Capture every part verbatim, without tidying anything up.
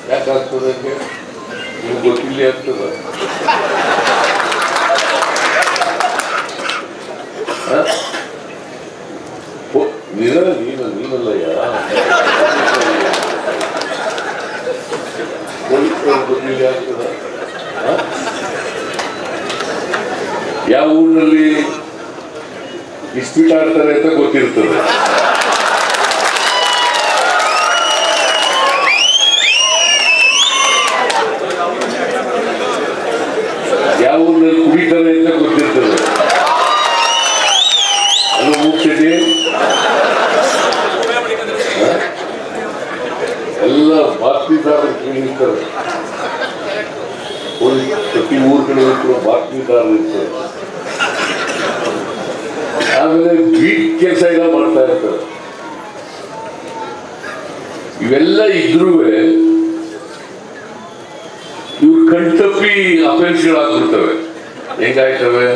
ಯಾಕೆ ಆಗ್ತದೆ ನಿಮ್ಗೆ ಗೊತ್ತಿಲ್ಲ ಆಗ್ತದ ನೀನ ನೀನ ನೀನಲ್ಲಯ್ಯ ಗೊತ್ತಿಲ್ಲ ಆಗ್ತದ ಯಾವ ಊರಿನಲ್ಲಿ ಇಸ್ಪೀಟ್ ಆಡ್ತಾರೆ ಅಂತ ಗೊತ್ತಿರ್ತದೆ ಯಾವ ಊರಿನಲ್ಲಿ ಕುಡಿತಾರೆ ಅಂತ ಗೊತ್ತಿರ್ತದೆ ಅದು ಮುಖ್ಯತೆ ಎಲ್ಲ ಬಾತ್ಮೀದಾರರು ಕೇಳಿರ್ತಾರೆ ಪ್ರತಿ ಊರುಗಳಲ್ಲಿ ಕೂಡ ಬಾತ್ಮೀದಾರರು ಇರ್ತಾರೆ ಆಮೇಲೆ ಬೀಟ್ ಕೆಲಸ ಎಲ್ಲ ಮಾಡ್ತಾ ಇರ್ತಾರೆ ಇವೆಲ್ಲ ಇದ್ರೂ ಇವ್ರು ಕಣ್ತಪ್ಪಿ ಅಫೆನ್ಸ್ಗಳಾಗ್ಬಿಡ್ತವೆ ಹೆಂಗಾಯ್ತವೆ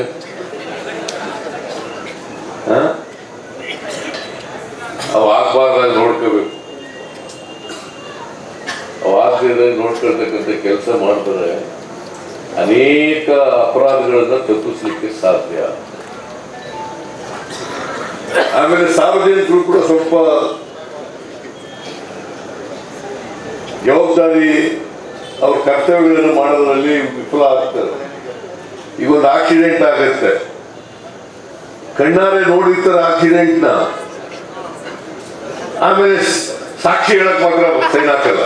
ಅವು ಆಗ್ಬಾರ್ದಾಗ ನೋಡ್ಕೋಬೇಕು ಅವು ಆಗದಿದ್ದಾಗ ನೋಡ್ಕೊಳ್ತಕ್ಕಂಥ ಕೆಲಸ ಮಾಡ್ತಾರೆ ಅನೇಕ ಅಪರಾಧಗಳನ್ನ ತಪ್ಪಿಸ್ಲಿಕ್ಕೆ ಸಾಧ್ಯ ಆಮೇಲೆ ಸಾರ್ವಜನಿಕರು ಕೂಡ ಸ್ವಲ್ಪ ಜವಾಬ್ದಾರಿ ಅವ್ರ ಕರ್ತವ್ಯಗಳನ್ನು ಮಾಡೋದ್ರಲ್ಲಿ ವಿಫಲ ಆಗ್ತಾರೆ ಈಗ ಒಂದು ಆಕ್ಸಿಡೆಂಟ್ ಆಗುತ್ತೆ ಕಣ್ಣಾರೆ ನೋಡಿರ್ತಾರೆ ಆಕ್ಸಿಡೆಂಟ್ನ ಆಮೇಲೆ ಸಾಕ್ಷಿ ಹೇಳಕ್ ಮಾತ್ರ ಸೈನ್ ಹಾಕಲ್ಲ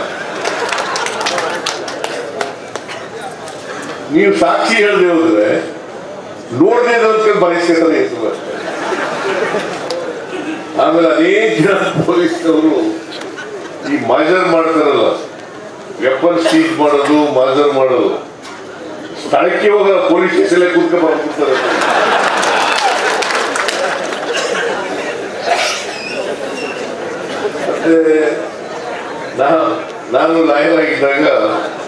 ನೀವು ಸಾಕ್ಷಿ ಹೇಳದೆ ಹೋದ್ರೆ ನೋಡದೆ ಬಯಸ್ಕೊತಾರೆ ಆಮೇಲೆ ಅನೇಕ ಜನ ಪೊಲೀಸ್ನವರು ಈ ಮಾಜರ್ ಮಾಡ್ತಾರಲ್ಲ ವೆಪನ್ ಸೀಜ್ ಮಾಡೋದು ಮಾಜರ್ ಮಾಡೋದು ಸ್ಥಳಕ್ಕೆ ಹೋಗಲ್ಲ ಪೊಲೀಸ್ ಸ್ಟೇಷನ್ ಕೂತ್ಕೊಂಡು ಬರ್ಬಿಡ್ತಾರೆ ಮತ್ತೆ ನಾನು ಲಾಯರ್ ಆಗಿದ್ದಾಗ